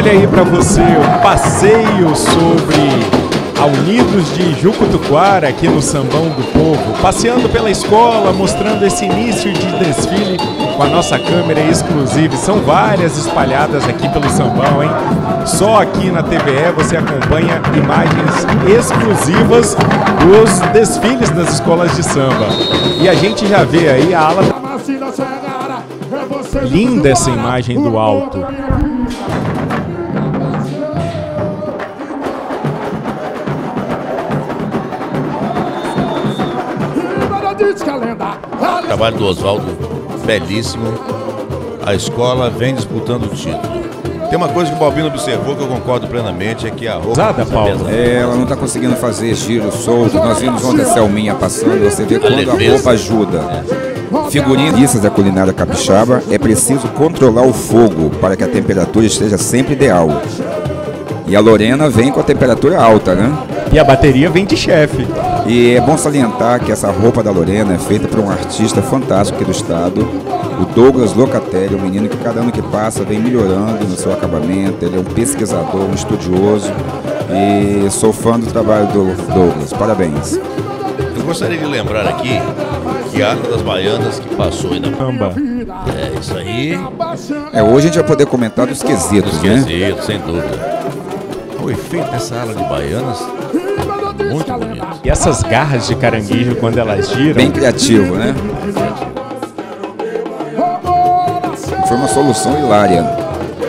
Olha aí para você o passeio sobre a Unidos de Jucutuquara aqui no Sambão do Povo, passeando pela escola, mostrando esse início de desfile com a nossa câmera exclusiva. São várias espalhadas aqui pelo Sambão, hein? Só aqui na TVE você acompanha imagens exclusivas dos desfiles das escolas de samba. E a gente já vê aí a ala. Linda essa imagem do alto. O trabalho do Oswaldo, belíssimo. A escola vem disputando o título. Tem uma coisa que o Balbino observou que eu concordo plenamente, é que a roupa... Ela não está conseguindo fazer giro solto. Nós vimos ontem a Selminha passando, você vê quando a roupa ajuda. Figurinistas da culinária capixaba, é preciso controlar o fogo para que a temperatura esteja sempre ideal. E a Lorena vem com a temperatura alta, né? E a bateria vem de chefe. E é bom salientar que essa roupa da Lorena é feita por um artista fantástico aqui do estado, o Douglas Locatelli, um menino que cada ano que passa vem melhorando no seu acabamento. Ele é um pesquisador, um estudioso, e sou fã do trabalho do Douglas. Parabéns. Eu gostaria de lembrar aqui que a Arca das Baianas que passou aí na Samba. É isso aí. Hoje a gente vai poder comentar dos quesitos, né? Quesitos, sem dúvida. O efeito dessa ala de baianas, muito bonito. E essas garras de caranguejo, quando elas giram... Bem criativo, né? Foi uma solução hilária.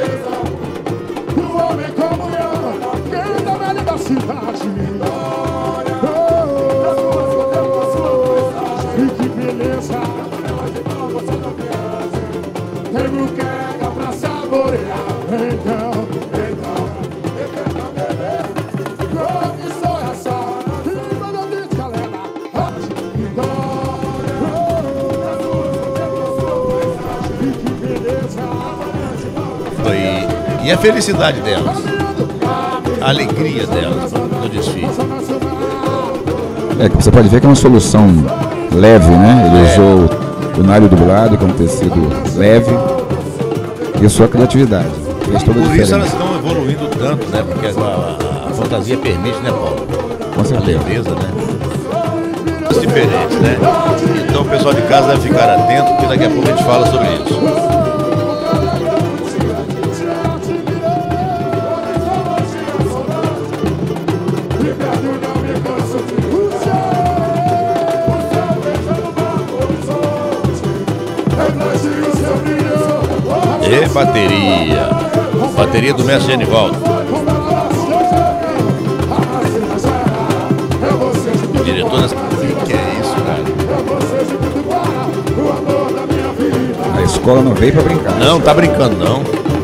E a felicidade delas, a alegria delas no desfile. Você pode ver que é uma solução leve, né? Ele usou o nalho dublado, que é um tecido leve, e a sua criatividade. Fez toda a diferença. Por isso elas estão evoluindo tanto, né? Porque a fantasia permite, né, Paulo? Com certeza. A leveza, né? Diferentes, né? Então o pessoal de casa deve ficar atento, porque daqui a pouco a gente fala sobre isso. E bateria. Bateria do mestre Genivaldo. O diretor dessa... Que é isso, cara? A escola não veio pra brincar. Não, tá brincando, não.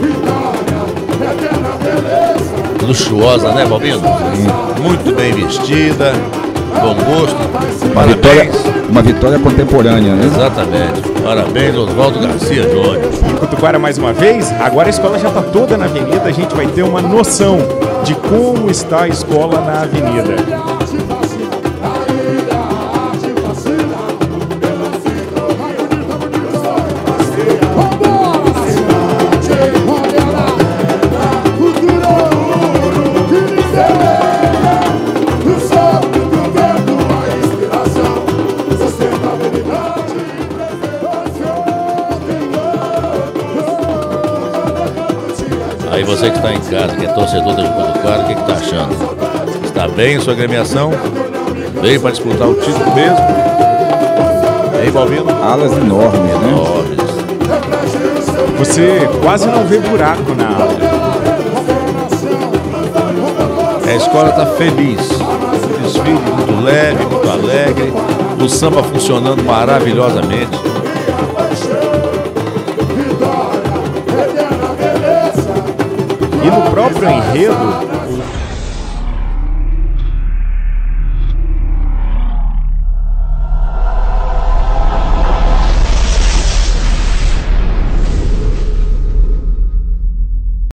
Luxuosa, né, Balbino? Muito bem vestida, bom gosto. Uma vitória contemporânea, né? Exatamente. Parabéns, Oswaldo Garcia Júnior. Jucutuquara mais uma vez. Agora a escola já está toda na avenida. A gente vai ter uma noção de como está a escola na avenida. Aí você que está em casa, que é torcedor da Jucutuquara, o que está achando? Está bem em sua agremiação? Veio para disputar o título mesmo? Aí, Balbino? Alas enormes, né? Enormes. Você quase não vê buraco na ala. A escola está feliz. O desfile muito leve, muito alegre. O samba funcionando maravilhosamente. E no próprio enredo,